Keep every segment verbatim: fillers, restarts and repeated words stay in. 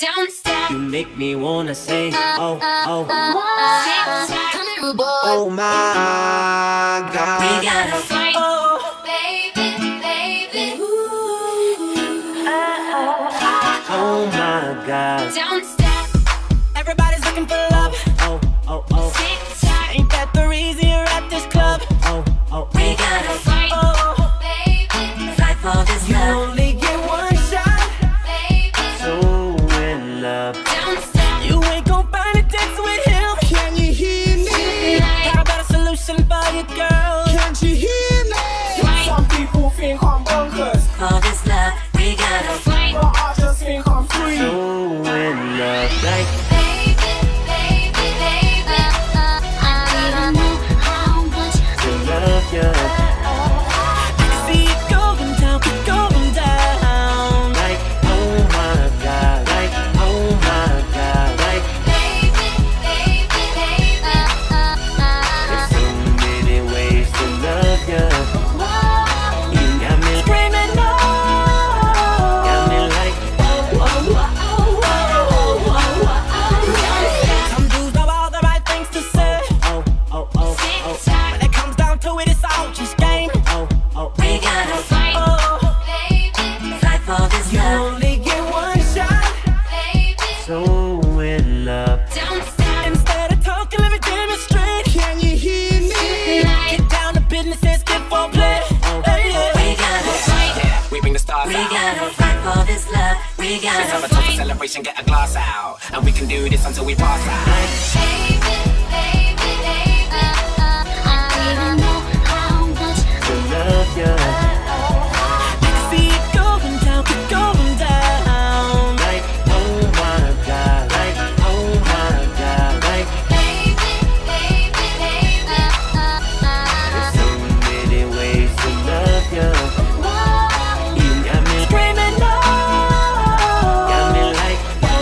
don't stop. You make me wanna say, oh, oh, oh, oh my God. We gotta fight, oh, baby, baby. oh my God. Don't stop. Everybody's looking for love. Oh, oh, oh, Tick tock. Ain't that the reason you're at this club? oh, oh, We gotta fight, Oh, baby, fight for this you love. only get one shot. baby. So in love. Don't stop. You ain't gon' find a dance with him. Can you hear me? Got a better solution for you, girl. Can't you hear me? Some people think I'm bonkers, For this love, we gotta Fight, but I just think I'm free. So in love. Like, baby, baby, baby. I don't know how much to love you. I can see it going down, keep going down. Like, oh my God. Like, oh my God. Like, baby, baby, baby. there's so many ways to love you. You got me, Screaming no. got me like, Some dudes know all the right things to say. oh, oh, oh, oh, When it comes down to it, it's all just game. oh, oh, We gotta fight, Oh, baby, fight for this you love. only get one shot. baby. So in love. Don't stop. Instead of talking, let me demonstrate. Can you hear me? Get down to business, let's get for play. Hey, yeah. We gotta fight, Yeah, we bring the stars we out. gotta fight for this love. We Let's have gotta a total fight, celebration, get a glass out. And we can do this until we pass out. baby, baby, baby. I don't know how much To love you. I can see it going down, keep going down. Like, oh my God. Like, oh my God. Like, baby, baby, baby. there's so many ways to love you. You got me, Screaming no. got me like,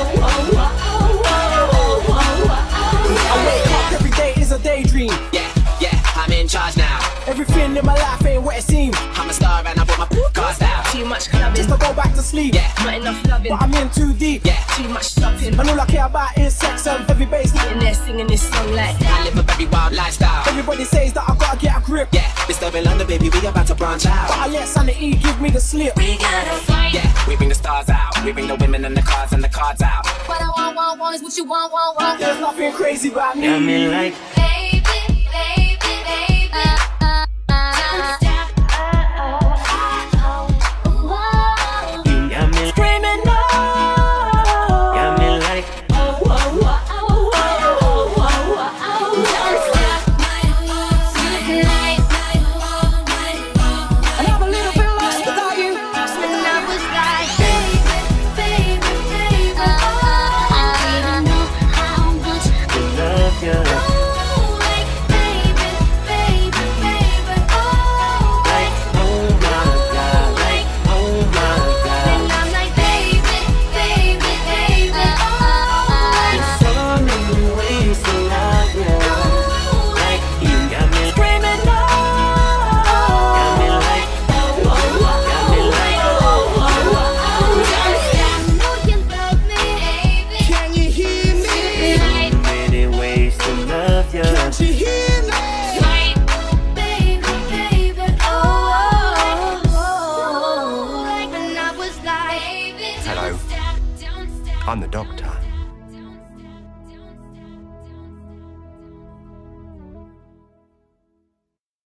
I wake up every day is a daydream. Yeah, yeah, I'm in charge now. Everything in my life ain't what it seems. I'm a star and I brought my podcast out. Too much clubbing, Just to go back to sleep, Yeah, not enough loving. but I'm in too deep. yeah. Too much shopping. And all I care about is sex and heavy bass. In there singing this song like I live a very wild lifestyle. Everybody says that I gotta get a grip, Yeah, disturbing London, baby, we about to branch but out. I let sanity give me the slip. We gotta fight. Yeah, we bring the stars out. We bring the women and the cars and the cards out. What I want, want, want is what you want, want, want. There's nothing crazy about me. got me like, Baby, baby, baby. Don't stop. Whoa. you got me, Screaming no. got me like, Don't stop. Tonight, And I'm a little bit lost without you. when I was like, baby, baby, baby. I don't know how much to love you. oh, like, baby, baby, baby. Oh, Like, oh my God. Like, oh my God. and I'm like, baby, baby, baby. Oh, There's so many ways to love you. Like, you got me, Screaming no. got me like, got me like, Can you hear me? many ways to love you. Can't you hear me? Hello, I'm the doctor.